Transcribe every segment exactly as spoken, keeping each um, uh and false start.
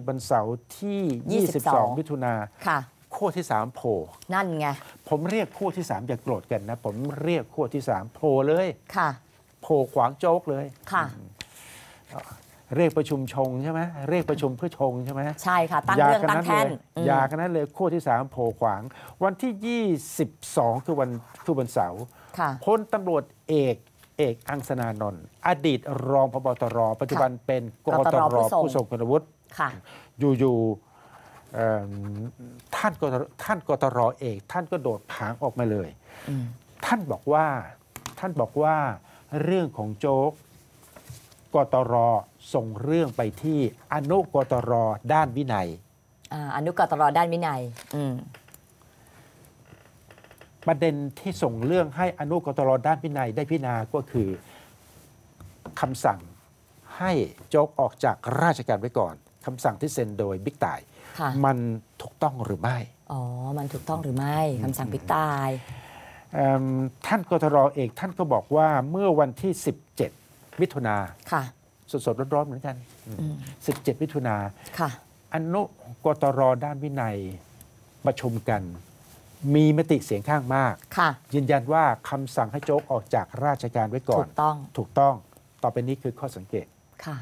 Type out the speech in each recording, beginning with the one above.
วันเสาร์ที่ยี่สิบสองมิถุนาค่ะขั้วที่สามโผล่นั่นไงผมเรียกขั้วที่สามอย่าโกรธกันนะผมเรียกขั้วที่สามโผล่เลยค่ะโผล่ขวางโจ๊กเลยค่ะเรียกประชุมชงใช่ไหมเรียกประชุมเพื่อชงใช่ไหมใช่ค่ะตั้งเรื่องตั้งแท่นอย่ากันนั้นเลยขั้วที่สามโผล่ขวางวันที่ยี่สิบสองคือวันคือวันเสาร์พลตำรวจเอกเอกอังสนานนท์อดีตรองผบ.ตร.ปัจจุบันเป็นกตร.ผู้ทรงคุณวุฒิอยู่ๆท่านกท่านกตร.เอกท่านก็โดดผางออกมาเลยท่านบอกว่าท่านบอกว่าเรื่องของโจ๊กกตร.ส่งเรื่องไปที่อนุกตร.ด้านวินัยอนุกตร.ด้านวินัยประเด็นที่ส่งเรื่องให้อนุกตร.ด้านวินัยได้พิจารณาก็คือคำสั่งให้โจ๊กออกจากราชการไว้ก่อนคำสั่งที่เซ็นโดยบิ๊กต่ายมันถูกต้องหรือไม่อ๋อมันถูกต้องหรือไม่คำสั่งบิ๊กต่ายท่านกตร.เอกท่านก็บอกว่าเมื่อวันที่สิบเจ็ดมิถุนาสดๆร้อนๆเหมือนกันสิบเจ็ดมิถุนาอนุกตร.ด้านวินัยประชุมกันมีมติเสียงข้างมากยืนยันว่าคำสั่งให้โจ๊กออกจากราชการไว้ก่อนถูกต้องถูกต้องต่อไปนี้คือข้อสังเกตค่ะ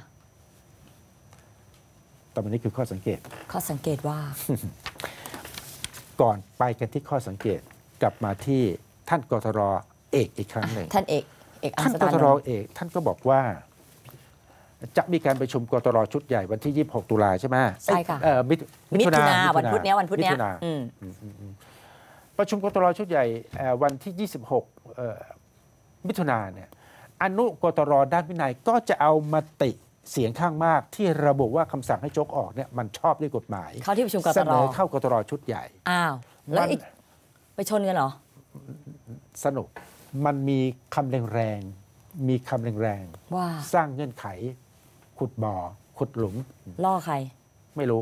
ต่อไปนี้คือข้อสังเกตข้อสังเกตว่าก่อนไปกันที่ข้อสังเกตกลับมาที่ท่านกตร.เอกอีกครั้งหนึ่งท่านเอกเอกท่านกตร.เอกท่านก็บอกว่าจะมีการประชุมกตร.ชุดใหญ่วันที่ยี่สิบหกตุลาใช่ไหมใช่ค่ะมิถุนาวันพุธนี้วันพุธนี้ประชุมกตร.ชุดใหญ่วันที่ยี่สิบหกมิถุนาเนี่ยอนุกตร.ด้านวินัยก็จะเอามติเสียงข้างมากที่ระบุว่าคำสั่งให้โจ๊กออกเนี่ยมันชอบด้วยกฎหมายเข้าที่ประชุมกตร. เสนอเข้ากตร.ชุดใหญ่อ้าวแล้วไปชนกันเหรอสนุกมันมีคำแรงๆมีคำแรงๆว่าสร้างเงื่อนไขขุดบ่อขุดหลุมล่อใครไม่รู้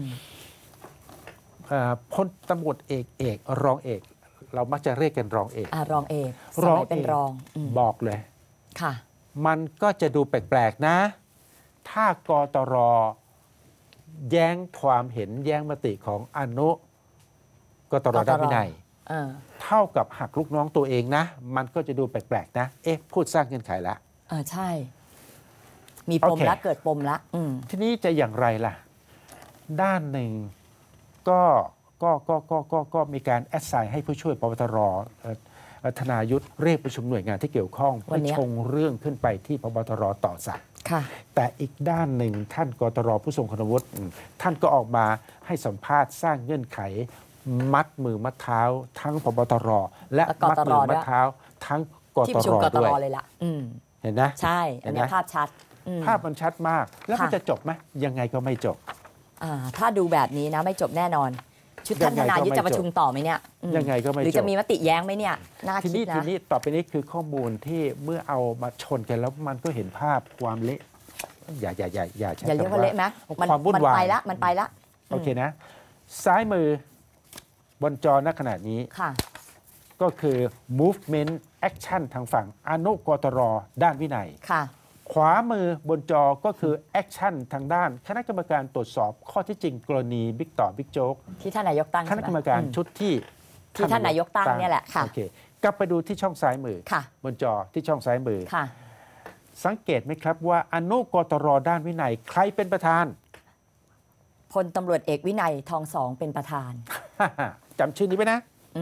พลตำรวจเอกเอกรองเอกเรามักจะเรียกกันรองเอกอ่ารองเอกรองเป็นรองบอกเลยค่ะมันก็จะดูแปลกๆนะถ้ากตร.แย้งความเห็นแย้งมติของอนุกตร.ด้านวินัยเท่ากับหักลูกน้องตัวเองนะมันก็จะดูแปลกๆนะเอ๊ะพูดสร้างเงื่อนไขละเออใช่มีปมละเกิดปมละทีนี้จะอย่างไรล่ะด้านหนึ่งก็ก็ก็ก็ก็ก็มีการแอดไซน์ให้ผู้ช่วยปปตร.ธนายุทธเรียกประชุมหน่วยงานที่เกี่ยวข้องเพื่อชงเรื่องขึ้นไปที่ปปตร.ต่อสักแต่อีกด้านหนึ่งท่านกตร.ผู้ทรงคุณวุฒิท่านก็ออกมาให้สัมภาษณ์สร้างเงื่อนไขมัดมือมัดเท้าทั้งปปตร.และมัดมือมัดเท้าทั้งกตร.ด้วยเลยล่ะเห็นนะใช่อันนี้ภาพชัดภาพมันชัดมากแล้วมันจะจบไหมยังไงก็ไม่จบถ้าดูแบบนี้นะไม่จบแน่นอนชุดท่านทนายยุทธจะประชุมต่อไหมเนี่ยยังไงก็ไม่จบหรือจะมีมติแย้งไหมเนี่ยน่าคิดนะทีนี้ต่อไปนี้คือข้อมูลที่เมื่อเอามาชนกันแล้วมันก็เห็นภาพความเละอย่าอย่าอย่าอย่าใช้อย่าเรียกว่าเละไหมความวุ่นวายมันไปละมันไปละโอเคนะซ้ายมือบนจอณขณะนี้ก็คือ movement action ทางฝั่งอนุกตร.ด้านวินัยขวามือบนจอก็คือแอคชั่นทางด้านคณะกรรมการตรวจสอบข้อที่จริงกรณีบิ๊กต่อบิ๊กโจ๊กที่ท่านนายกตั้งคณะกรรมการชุดที่ที่ท่านนายกตั้งเนี่ยแหละค่ะโอเคกลับไปดูที่ช่องซ้ายมือบนจอที่ช่องซ้ายมือสังเกตไหมครับว่าอนุกตร.ด้านวินัยใครเป็นประธานพลตำรวจเอกวินัยทองสองเป็นประธานจำชื่อนี้ไว้นะ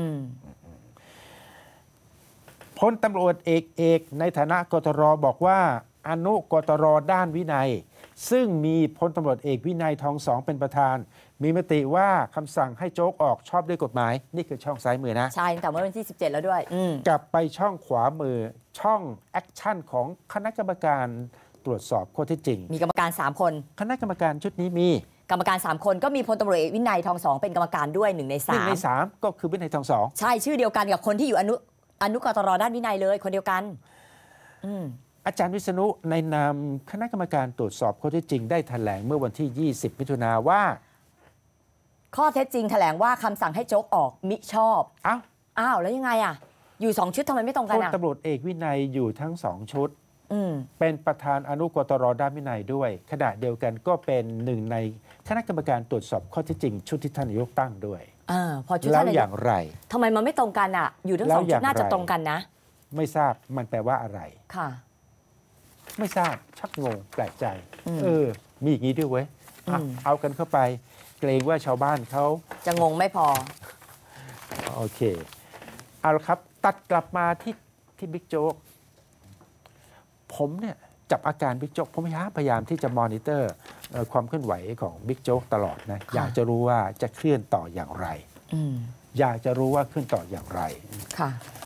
พลตำรวจเอกเอกในฐานะกตร.บอกว่าอนุกตร.ด้านวินัยซึ่งมีพลตำรวจเอกวินัยทองสองเป็นประธานมีมติว่าคำสั่งให้โจ๊กออกชอบด้วยกฎหมายนี่คือช่องซ้ายมือนะใช่แต่เมื่อวันที่สิบเจ็ดแล้วด้วยกลับไปช่องขวามือช่องแอคชั่นของคณะกรรมการตรวจสอบข้อเท็จจริงมีกรรมการสามคนคณะกรรมการชุดนี้มีกรรมการสามคนก็มีพลตำรวจเอกวินัยทองสองเป็นกรรมการด้วยหนึ่งในสามหนึ่งในสามก็คือวินัยทองสองใช่ชื่อเดียวกันกับคนที่อยู่อนุอนุกตร.ด้านวินัยเลยคนเดียวกันอาจารย์วิษณุในนามคณะกรรมการตรวจสอบข้อเท็จจริงได้แถลงเมื่อวันที่ยี่สิบมิถุนายนว่าข้อเท็จจริงแถลงว่าคำสั่งให้โจ๊กออกมิชอบอ้าวอ้าวแล้วยังไงอ่ะอยู่สองชุดทำไมไม่ตรงกันอ่ะพลตำรวจเอกวินัยอยู่ทั้งสองชุดอืมเป็นประธานอนุกตรด้านวินัยด้วยขณะเดียวกันก็เป็นหนึ่งในคณะกรรมการตรวจสอบข้อเท็จจริงชุดที่ท่านนายกตั้งด้วยอ่าพอชุดแล้ท่านนายวอก ย่างไรทำไมมันไม่ตรงกันอ่ะ อยู่ทั้งแล้สวองอชุย่าดงน่าจะไรตรงกันนะไม่ทราบมันแปลว่าอะไรค่ะไม่ทราบชักงงแปลกใจอืมเออ มีอย่างนี้ด้วยเว้ยอ่ะอืมเอากันเข้าไป เกรงว่าชาวบ้านเขาจะงงไม่พอโอเคเอาละครับ ตัดกลับมาที่ที่บิ๊กโจ๊กผมเนี่ยจับอาการบิ๊กโจ๊กผมพยายามพยายามที่จะมอนิเตอร์เอ่อความเคลื่อนไหวของบิ๊กโจ๊กตลอดนะค่ะอยากจะรู้ว่าจะเคลื่อนต่ออย่างไรอืมอยากจะรู้ว่าเคลื่อนต่ออย่างไรค่ะ